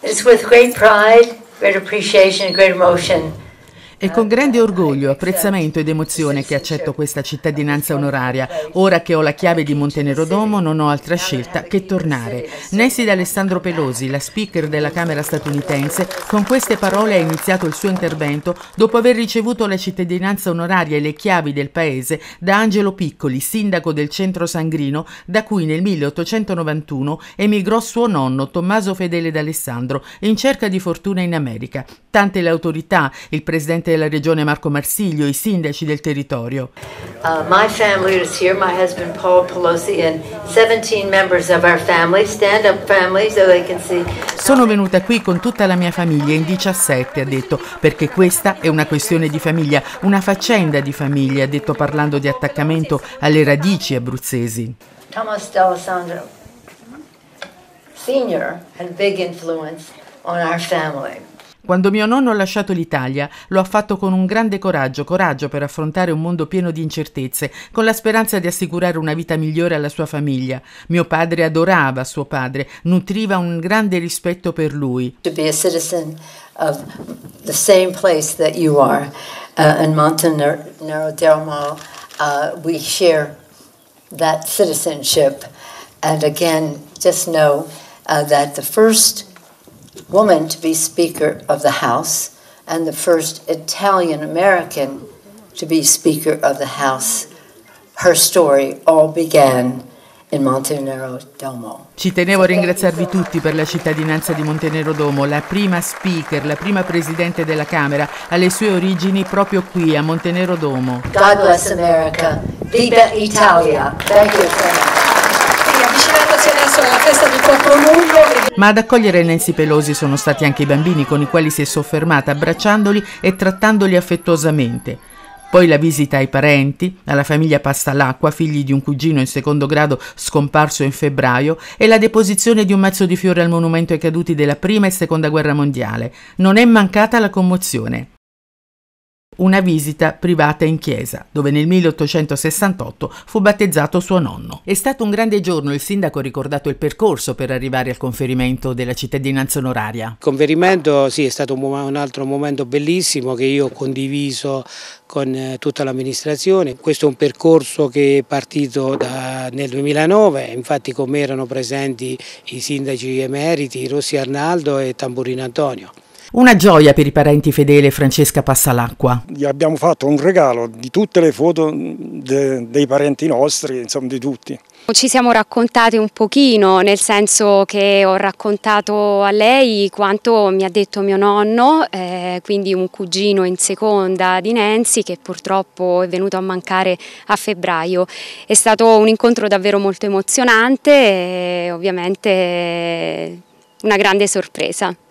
It's with great pride, great appreciation and great emotion. È con grande orgoglio, apprezzamento ed emozione che accetto questa cittadinanza onoraria. Ora che ho la chiave di Montenero Domo non ho altra scelta che tornare. Nesida Alessandro Pelosi, la speaker della Camera statunitense, con queste parole ha iniziato il suo intervento dopo aver ricevuto la cittadinanza onoraria e le chiavi del paese da Angelo Piccoli, sindaco del centro sangrino, da cui nel 1891 emigrò suo nonno Tommaso Fedele d'Alessandro in cerca di fortuna in America. Tante le autorità, il presidente della regione Marco Marsiglio, i sindaci del territorio. My family is here, my husband Paul Pelosi and 17 members of our family, stand up family so they can see. Sono venuta qui con tutta la mia famiglia, in 17 ha detto, perché questa è una questione di famiglia, una faccenda di famiglia, ha detto parlando di attaccamento alle radici abruzzesi. Thomas D'Alessandro, senior, had big influence on our family. Quando mio nonno ha lasciato l'Italia, lo ha fatto con un grande coraggio per affrontare un mondo pieno di incertezze, con la speranza di assicurare una vita migliore alla sua famiglia. Mio padre adorava suo padre, nutriva un grande rispetto per lui. To be a citizen of the same place that you are, in Montenero Domo, we share that citizenship. And again, just know that the first woman to be Speaker of the House and the first Italian American to be Speaker of the House, her story all began in Montenero Domo. Ci tenevo a ringraziarvi tutti per la cittadinanza di Montenero Domo. La prima Speaker, la prima Presidente della Camera, ha le sue origini proprio qui a Montenero Domo. God bless America. Viva Italia. Thank you. Avvicinandosi adesso alla festa di Coprolungo. Ma ad accogliere Nancy Pelosi sono stati anche i bambini, con i quali si è soffermata abbracciandoli e trattandoli affettuosamente. Poi la visita ai parenti, alla famiglia Passalacqua, figli di un cugino in secondo grado scomparso in febbraio, e la deposizione di un mazzo di fiori al monumento ai caduti della Prima e Seconda Guerra Mondiale. Non è mancata la commozione. Una visita privata in chiesa, dove nel 1868 fu battezzato suo nonno. È stato un grande giorno, il sindaco ha ricordato il percorso per arrivare al conferimento della cittadinanza onoraria. Il conferimento sì, è stato un altro momento bellissimo che io ho condiviso con tutta l'amministrazione. Questo è un percorso che è partito nel 2009, infatti con me erano presenti i sindaci emeriti Rossi Arnaldo e Tamburino Antonio. Una gioia per i parenti Fedele e Francesca Passalacqua. Gli abbiamo fatto un regalo di tutte le foto dei parenti nostri, insomma di tutti. Ci siamo raccontati un pochino, nel senso che ho raccontato a lei quanto mi ha detto mio nonno, quindi un cugino in seconda di Nancy che purtroppo è venuto a mancare a febbraio. È stato un incontro davvero molto emozionante e ovviamente una grande sorpresa.